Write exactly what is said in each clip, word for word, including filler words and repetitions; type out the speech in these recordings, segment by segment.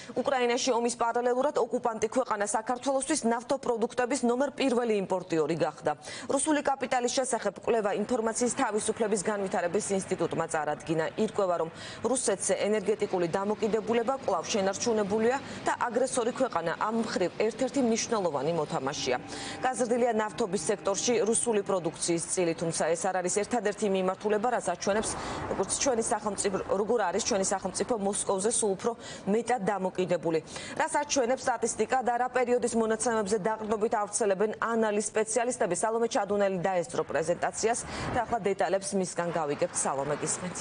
უკრაინაში ომის პარალელურად ოკუპანტი ქვეყანა საქართველოსთვის ნავთობპროდუქტების ნომერ პირველი იმპორტიორი გახდა. რუსული კაპიტალის შესახებ კვლევა ინფორმაციის თავისუფლების განვითარების ინსტიტუტმა წარადგინა. ირკვევა, რომ რუსეთზე ენერგეტიკული დამოკიდებულება კვლავ შენარჩუნებულია და აგრესორი ქვეყანა ამ მხრივ ერთ-ერთი მნიშვნელოვანი მოთამაშეა. გაზრდილია ნავთობის სექტორში რუსული პროდუქციის წილი, თუმცა ეს არ არის ერთადერთი მიმართულება, რაც აჩვენებს, როგორც ჩვენი სახელმწიფო, როგორ არის ჩვენი სახელმწიფო მოსკოვზე სულ უფრო მეტად დამოკიდებული. რაც აჩვენებს სტატისტიკა და რა პერიოდის მონაცემებზე დაყრდნობით ავრცელებენ ანალის სპეციალისტები. სალომე ჩადუნელი დაესწრო პრეზენტაციას და ახლა დეტალებს მისგან გავიგებთ. სალომე, გისმენთ.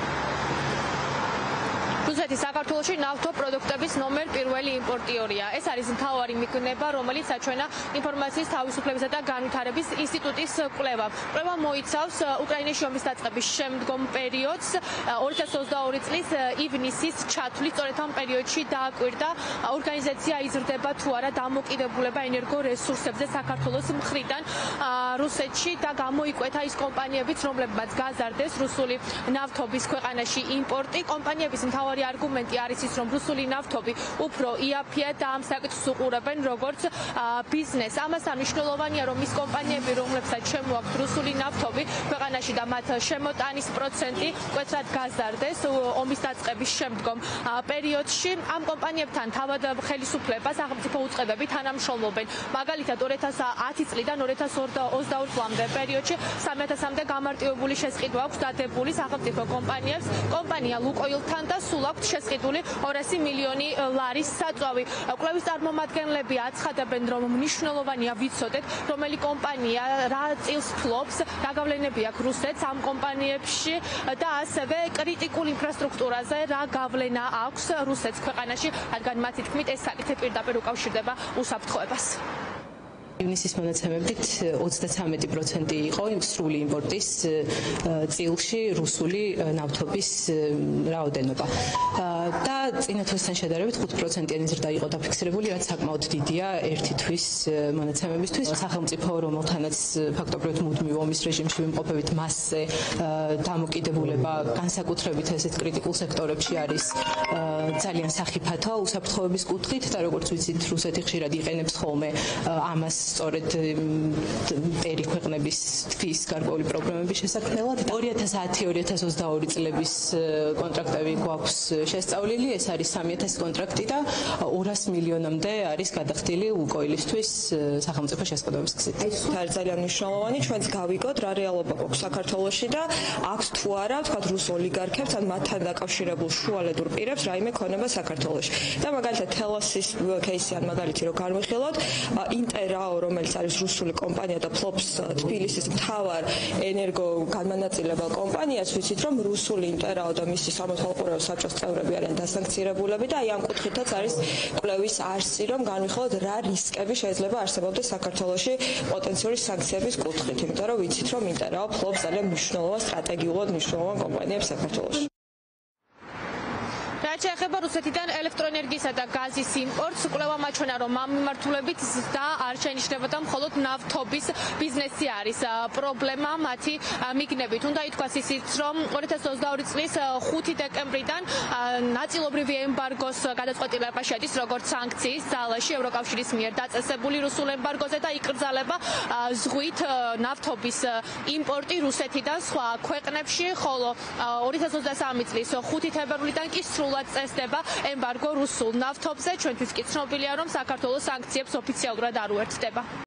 რუსეთი საქართველოში ნავთობპროდუქტების ნომერ პირველი იმპორტიორია. ეს არის მთავარი მიგნება, რომელიც აჩვენა ინფორმაციის თავისუფლებისა და განვითარების ინსტიტუტის კვლევა. კვლევა მოიცავს უკრაინაში ომის დაწყების შემდგომ პერიოდს. ორი ათას ოცდაორი წლის ივნისის ჩათვლით, სწორედ ამ პერიოდში დააკვირდა ორგანიზაცია იზრდება თუ არა დამოკიდებულება ენერგორესურსებზე საქართველოს მხრიდან რუსეთში და გამოიკვეთა ის კომპანიებიც, რომლებმაც გაზარდეს რუსული ნავთობის ქვეყანაში იმპორტი. კომპანიების მთავარი არგუმენტი არის ის, რომ რუსული ნავთობი უფრო იაფია და ამ საკითხს უყურებენ როგორც ბიზნეს. ამასთან მნიშვნელოვანია, რომ ის კომპანიები, რომლებსაც შემოაქვთ რუსული ნავთობი ქვეყანაში და მათ შემოტანის პროცენტი მკვეთრად გაზარდეს ომის დაწყების შემდგომ პერიოდში, ამ კომპანიებთან თავად ხელისუფლება, სახელმწიფო უწყებები თანამშრომლობენ. მაგალითად, ორი ათას ათი წლიდან ორი ათას ოცდაორი წლამდე პერიოდში სამი ათასამდე გამარტივებული შესყიდვა აქვს დადებული სახელმწიფო კომპანიებს, კომპანია ლუკოილთან და სულ აქვს შესყიდული ორასი მილიონი ლარის საწვავი. კვლევის წარმომადგენლები აცხადებენ, რომ მნიშვნელოვანია ვიცოდეთ, რომელი კომპანია რა წილს ფლობს, რა გავლენები აქვს რუსეთს ამ კომპანიებში და ასევე კრიტიკულ ინფრასტრუქტურაზე რა გავლენა აქვს რუსეთს ქვეყანაში, რადგან მათი თქმით ეს საკითხი პირდაპირ უკავშირდება უსაფრთხოებას. ივნისის მონაცემებით ოცდათვრამეტი პროცენტი იყო სრული იმპორტის წილში რუსული ნავთობის რაოდენობა. და წინა თვესთან შედარებით ხუთ პროცენტიანი ზრდა იყო დაფიქსირებული, რაც საკმაოდ დიდია ერთი თვის მონაცემებისთვის. სახელმწიფო, რომელთანაც ფაქტობრივად მუდმივ ომის რეჟიმში ვიმყოფებით, მასზე დამოკიდებულება განსაკუთრებით ესეთ კრიტიკულ სექტორებში არის ძალიან სახიფათო უსაფრთხოების კუთხით და როგორც ვიცით, რუსეთი ხშირად იყენებს ხოლმე ამას სწორედ პერი ქვეყნების თვის გარკვეული პრობლემების შესაქმნელად. ორი ათას ათი ორი ათას ოცდაორი წლების კონტრაქტები გვაქვს შესწავლილი, ეს არის სამი ათასი კონტრაქტი და ორასი მილიონამდე არის გადახდილი ლუკოილისთვის სახელმწიფო შესყიდვების გზით. ეს არის ძალიან მნიშვნელოვანი, ჩვენც გავიგოთ რა რეალობა გვაქვს საქართველოში და აქვს თუ არა, თქვათ რუს ოლიგარქებს ან მათთან დაკავშირებულ შუალედურ პირებს რაიმე ქონება საქართველოში. და მაგალითად თელასის кейსი ან მაგალითი რო განვიხილოთ, ინტერაო, რომელიც არის რუსული კომპანია და ფლობს თბილისის მთავარ ენერგო განმანაწილებელ კომპანიას, ვიცით რომ რუსული ინტერაო და მისი სამოხალხურეო საბჭოს წევრები არიან დასანქცირებულები და აი ამ კუთხითაც არის კვლევის არსი, რომ განვიხილოთ რა რისკები შეიძლება არსებობდეს საქართველოში პოტენციური სანქციების კუთხით, იმიტომ რომ ვიცით რომ ინტერაო ფლობს ძალიან მნიშვნელოვან სტრატეგიულად მნიშვნელოვან კომპანიებს საქართველოში. რაც შეეხება რუსეთიდან ელექტროენერგიისა და გაზის იმპორტს, კვლევამ აჩვენა, რომ ამ მიმართულებით და არ შენიშნებოდა მხოლოდ ნავთობის ბიზნესი არის პრობლემა მათი მიგნებით. უნდა ითქვას ისიც, რომ ორი ათას ოცდაორი წლის ხუთი დეკემბრიდან ნაწილობრივი ემბარგოს გადაწყვეტილება შედის როგორც სანქციის ძალაში ევროკავშირის მიერ დაწესებული რუსულ ემბარგოზე და იკრძალება ზღვით ნავთობის იმპორტი რუსეთიდან სხვა ქვეყნებში, ხოლო ორი ათას ოცდასამი წლის ხუთი თებერვლიდან კი სრულად წესდება ემბარგო რუსულ ნავთობზე. ჩვენთვის კი ცნობილია, რომ საქართველოს სანქციებს ოფიციალურად არ უერთდება.